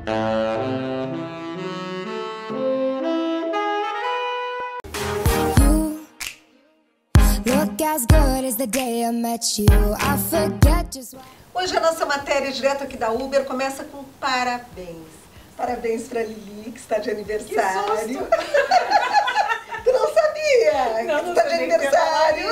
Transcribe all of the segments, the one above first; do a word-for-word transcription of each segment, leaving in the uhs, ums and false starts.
Hoje a nossa matéria direto aqui da Uber começa com parabéns. Parabéns pra Lili, que está de aniversário. Tu não sabia não, que não está de sabia aniversário?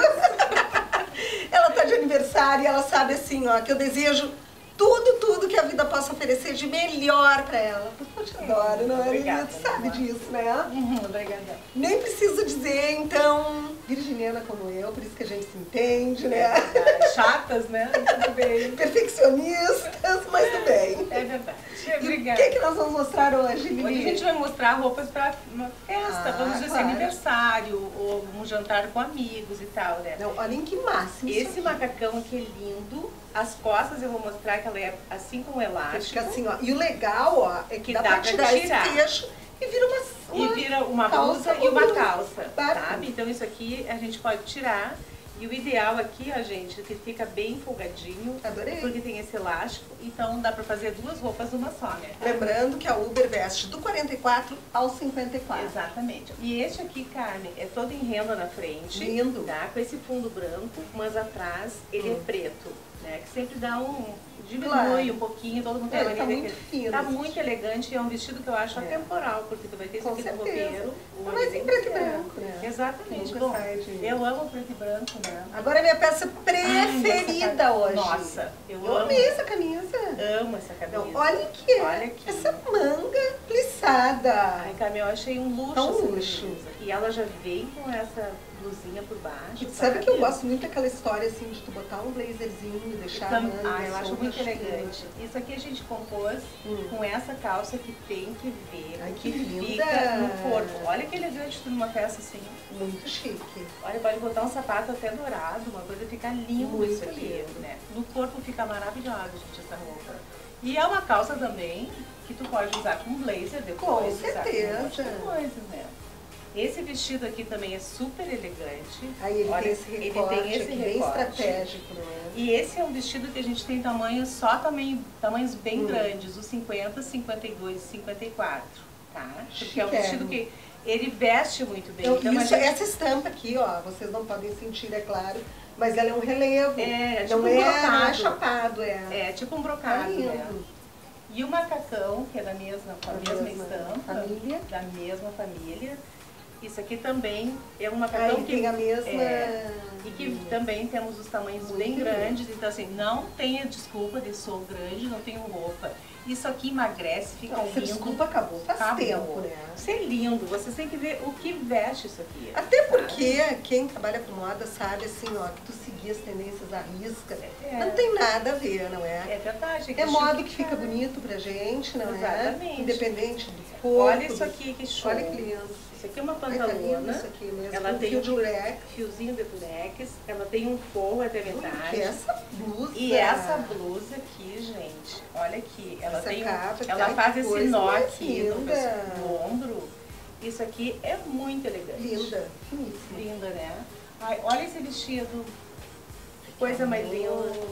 Ela está de aniversário e ela sabe assim, ó, que eu desejo tudo, tudo que a vida possa oferecer de melhor pra ela. Eu te adoro, não é, Lili? Tu sabe disso, né? Uhum, obrigada. Nem preciso dizer, então, virginiana como eu, por isso que a gente se entende, né? É chatas, né? Tudo bem. Perfeccionistas, mas tudo bem. É verdade. Obrigada. E o que, que nós vamos mostrar hoje, Lili? Hoje a gente vai mostrar roupas para uma festa, ah, vamos dizer claro. assim, aniversário, ou um jantar com amigos e tal, né? Não, olhem que máximo. Esse macacão aqui é lindo. As costas eu vou mostrar que ela é assim como elástico. Fica assim, ó. E o legal, ó, é que, que dá, dá pra tirar, tirar esse fecho e vira uma, uma E vira uma blusa e uma calça, sabe? Então isso aqui a gente pode tirar. E o ideal aqui, ó, gente, é que fica bem folgadinho. Adorei. Porque tem esse elástico, então dá pra fazer duas roupas numa só, né? Lembrando que a Uber veste do quarenta e quatro ao cinquenta e quatro. Exatamente. E este aqui, Carmen, é todo em renda na frente. Lindo. Tá? Com esse fundo branco, mas atrás ele hum. é preto, né? Que sempre dá um... diminui claro. um pouquinho, todo mundo tem é, a mania tá muito que fino, tá muito elegante e é um vestido que eu acho é. atemporal, porque tu vai ter esse aqui no roupeiro. Mas em preto e branco, né? Exatamente. Bom, de... eu amo preto e branco, né? Agora é minha peça preferida. Ai, hoje. Nossa, eu, eu amo. amei essa camisa. Amo essa camisa. Não, olha aqui, olha aqui. Essa manga plissada. Ai, Carmen, eu achei um luxo. Tão luxo. Camisa. E ela já vem com essa blusinha por baixo. Sabe, sabe que eu gosto muito daquela história assim de tu botar um blazerzinho e deixar Tam... a manga. Ah, eu acho muito elegante. Isso aqui a gente compôs hum. com essa calça que tem que ver. Ai, que, que linda. Fica no corpo. Olha que elegante tu numa peça assim. Muito chique. Olha, pode botar um sapato até dourado, uma coisa fica lindo muito isso aqui, lindo. né? No corpo fica maravilhosa, gente, essa roupa. E é uma calça também que tu pode usar com blazer depois. Com certeza. Com coisas, né? Esse vestido aqui também é super elegante. Aí ele Olha, tem esse recorte, ele tem esse bem recorte. estratégico, não é? E esse é um vestido que a gente tem tamanho, só tamanho, tamanhos bem hum. grandes, os cinquenta, cinquenta e dois e cinquenta e quatro, tá? Porque Chiquero. É um vestido que ele veste muito bem. Eu, então, isso, gente... Essa estampa aqui, ó, vocês não podem sentir, é claro, mas ela é um relevo. É, tipo não, um é, brocado. não é chapado, é. É, tipo um brocado, tá né? E o macacão, que é da mesma, com a, a mesma, mesma estampa, família. da mesma família. Isso aqui também é um macacão ah, que tem a mesma... É, e que também temos os tamanhos muito bem grandes, então assim, não tenha desculpa de sou grande, não tenho roupa. Isso aqui emagrece, fica não, lindo. Desculpa, acabou, faz acabou. tempo, né? Isso é lindo, vocês têm que ver o que veste isso aqui. Até porque sabe? Quem trabalha com moda sabe assim, ó, que tu seguir as tendências à risca, é. não tem nada a ver, não é? É verdade. É moda que fica bonito pra gente, não Exatamente. é? Independente do corpo. Olha isso aqui, que show. Olha que lindo. Isso aqui é uma pantalona. Isso aqui mesmo. Ela um tem fio um de lurex. fiozinho de lurex. Ela tem um forro até metade. E essa blusa. E essa blusa aqui, gente. Olha aqui. Ela essa tem. Capa, ela faz esse nó aqui no, linda. no ombro. Isso aqui é muito elegante. Linda. Finíssima. Linda, né? Ai, olha esse vestido. Que coisa mais linda.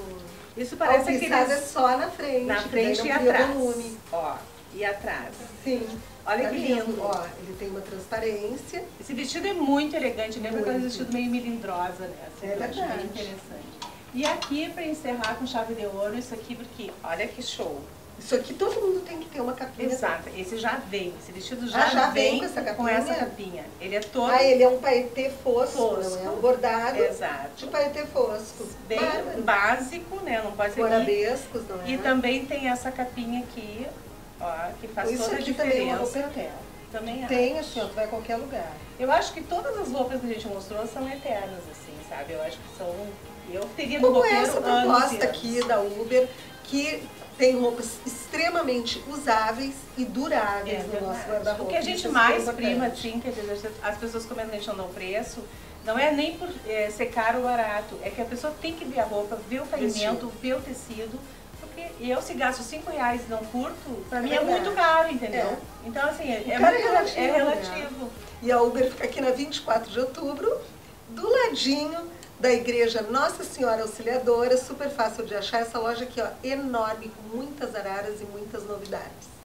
Isso parece aquele. É só na frente. Na frente e atrás. Volume. Ó. E atrás. Sim. Olha tá que lindo. Ó, ele tem uma transparência. Esse vestido é muito elegante, lembra aquele vestido meio melindrosa, né? Assim, é eu acho bem interessante. E aqui, para encerrar com chave de ouro, isso aqui, porque olha que show. Isso aqui todo mundo tem que ter uma capinha. Exato, esse já vem, esse vestido já, ah, já vem, vem com essa capinha. Com essa capinha. Ele é todo... Ah, ele é um paetê fosco, fosco. Não é um bordado Exato. de paetê fosco. Bem Bárbaro. básico, né? Não pode ser... Arabescos, não é? E também tem essa capinha aqui, ó, que faz isso toda a aqui diferença. Também é uma roupa eterna. Também tem, acho. assim, ó, tu vai a qualquer lugar. Eu acho que todas as roupas que a gente mostrou são eternas, assim, sabe? Eu acho que são... Eu teria no Como roteiro essa proposta aqui da Uber, que tem roupas extremamente usáveis e duráveis é, no nosso guarda-roupa. O que a gente mais prima, assim, que as pessoas comentam que a gente não dá o preço, não é nem por é, ser caro ou barato, é que a pessoa tem que ver a roupa, ver o caimento, ver o tecido, porque eu se gasto cinco reais e não curto, pra é mim verdade. É muito caro, entendeu? É. Então, assim, é, é, muito, é relativo. É relativo. Né? E a Uber fica aqui na vinte e quatro de outubro, do ladinho da igreja Nossa Senhora Auxiliadora, super fácil de achar. Essa loja aqui, ó, enorme, com muitas araras e muitas novidades.